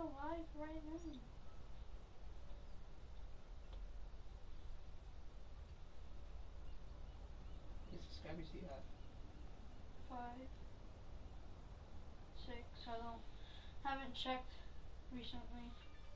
live right now. How many subscribers do you have? 5, 6. Haven't checked recently.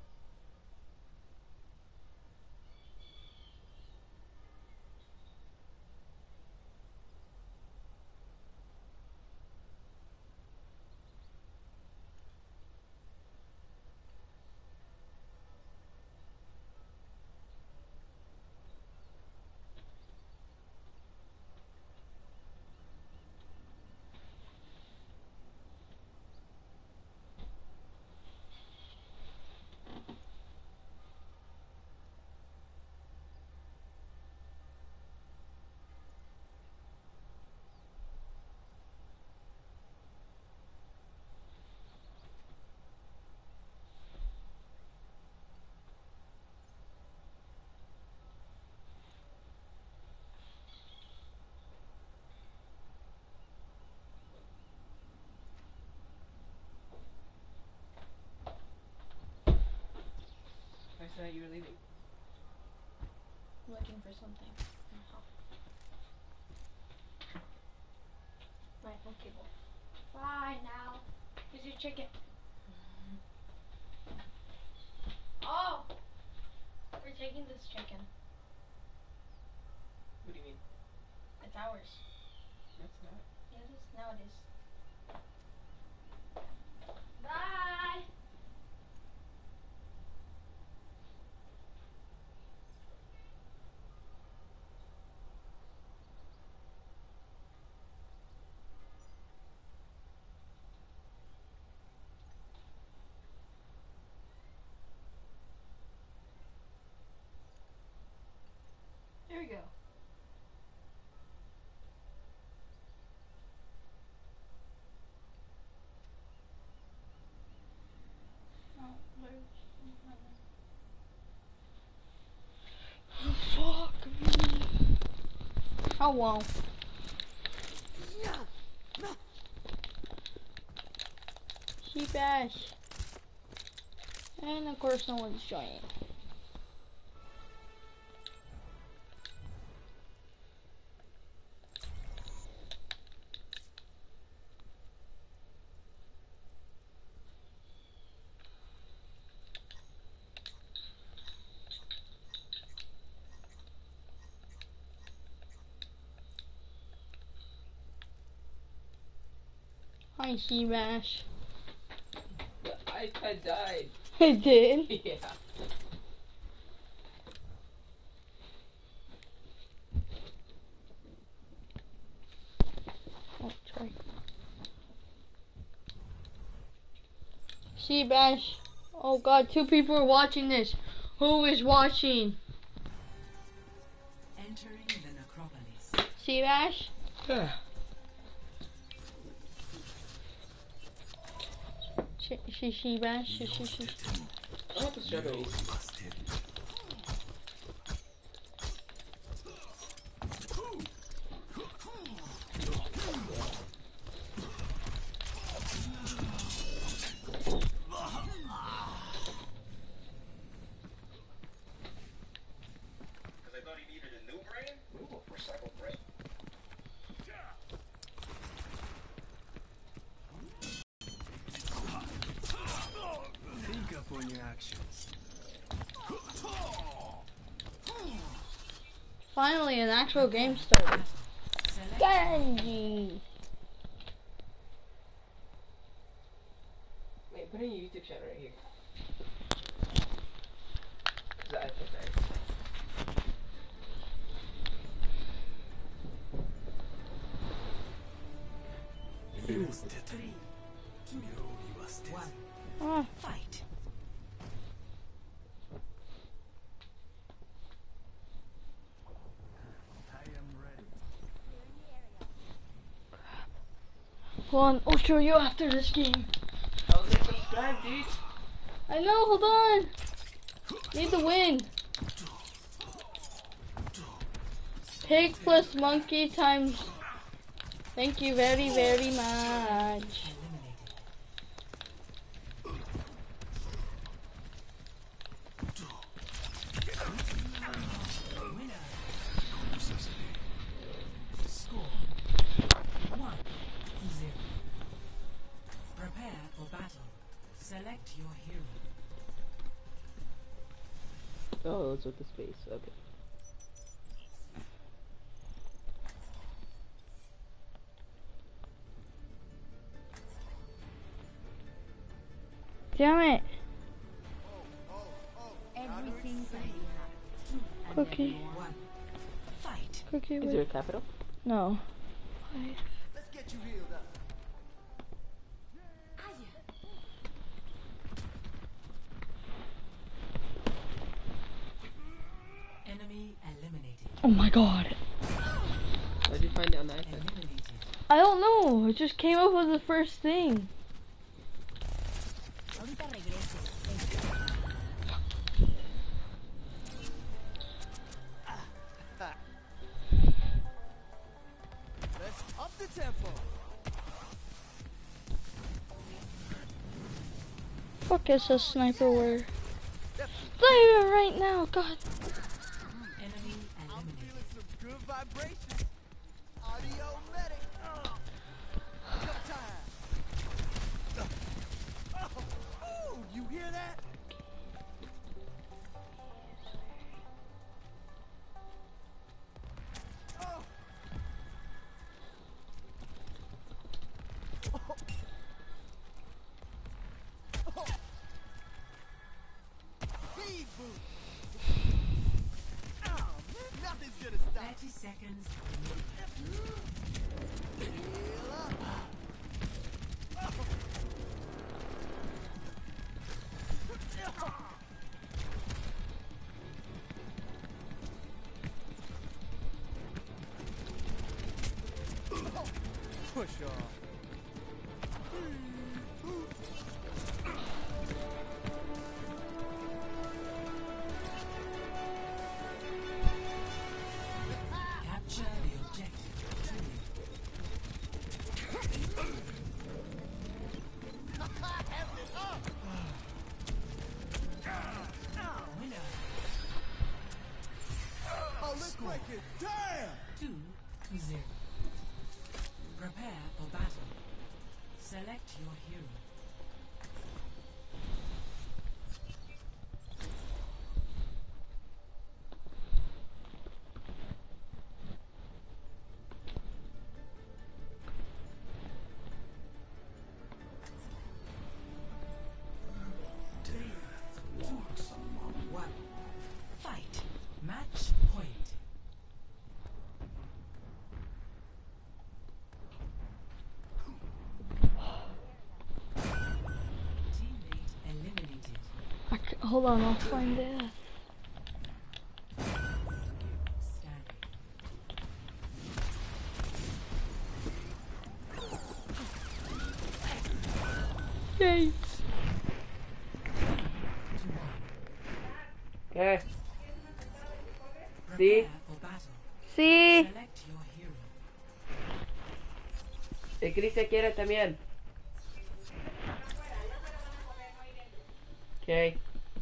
I said you were leaving. Looking for something. Right, okay, boy. Bye now. Here's your chicken. Oh! We're taking this chicken. What do you mean? It's ours. That's not. Yeah, it is. Now it is. Bye! Here we go. Oh, fuck me. Oh well. Sheepash. And of course no one's joining. Hi, Sheepash. The iPad died. It did? Yeah. Oh, sorry. Sheepash. Oh god, 2 people are watching this. Who is watching? Entering the necropolis. Sheepash? Yeah. Sheepash? I want the strawberries. Think up on your actions. Finally, an actual game started. Genji! Wait, put in your YouTube channel right here. Cause the iPad died. Oh. Fight. I am ready. Hold on, I'll show you after this game. I was like, subscribe, dude. I know, hold on. Need the win. Pig plus monkey times. Thank you very, very much. Select your hero. Oh, it's with the space. Okay. Damn it. Everything's ready. Cookie. One. Fight. Cookie, Is wait. there a capital? No. Let's get you healed up. Enemy eliminated. Oh my god. How did you find it on the iPad? Eliminated. I don't know. It just came up with the first thing. Ahorita regreso. Let's up the tempo. Fuck is a sniper word? Sniper right now, god. Enemy I'm eliminated. feeling some good vibrations. Audio medic. Showtime. Oh, you hear that? Oh. Speed boost. Oh, nothing's gonna stop. 30 seconds. Heal up. Push off. Capture the objective. Winner. Oh, let's break it. Damn! 2-0. Prepare for battle. Select your hero. One. Fight. Match point. Teammate eliminated. Hold on, I'll find it. Standing. Yay. Okay. Prepare See? for battle. See? Select your hero. El Chris se quiere también. Okay.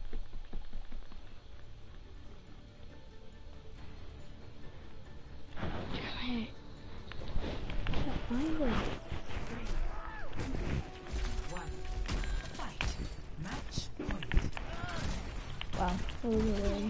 Damn it. Can't find it. One. Fight. Match point. Wow. That was really...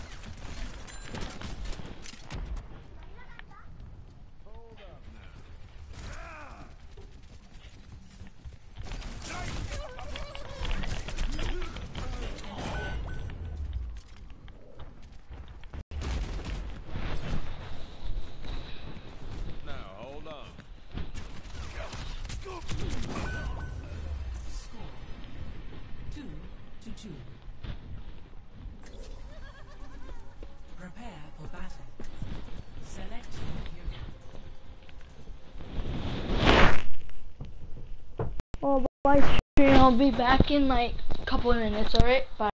Now, hold on. Score. 2-2. Prepare for battle. Select your hero. Well, bye stream. I'll be back in like a couple of minutes, alright? Bye.